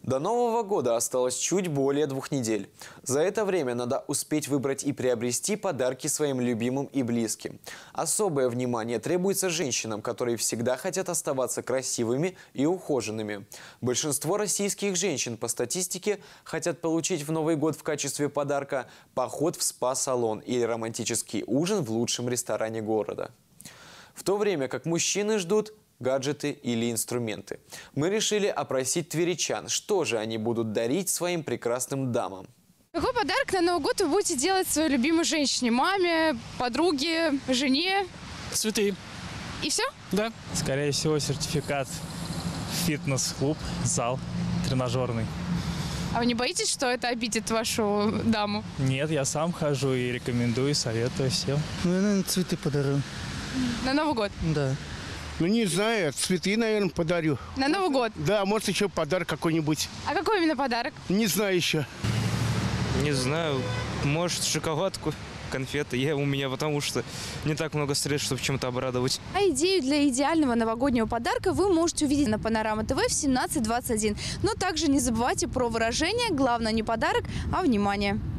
До Нового года осталось чуть более 2 недель. За это время надо успеть выбрать и приобрести подарки своим любимым и близким. Особое внимание требуется женщинам, которые всегда хотят оставаться красивыми и ухоженными. Большинство российских женщин по статистике хотят получить в Новый год в качестве подарка поход в спа-салон или романтический ужин в лучшем ресторане города. В то время как мужчины ждут гаджеты или инструменты. Мы решили опросить тверичан, что же они будут дарить своим прекрасным дамам. Какой подарок на Новый год вы будете делать своей любимой женщине? Маме, подруге, жене? Цветы. И все? Да. Скорее всего, сертификат в фитнес-клуб, зал тренажерный. А вы не боитесь, что это обидит вашу даму? Нет, я сам хожу и рекомендую, советую всем. Ну, я, наверное, цветы подарю. На Новый год? Да. Ну, не знаю, цветы, наверное, подарю. На Новый год? Да, может, еще подарок какой-нибудь. А какой именно подарок? Не знаю еще. Не знаю, может, шоколадку, конфеты. У меня, потому что не так много средств, чтобы чем-то обрадовать. А идею для идеального новогоднего подарка вы можете увидеть на Панорама ТВ в 17:21. Но также не забывайте про выражение «Главное не подарок, а внимание».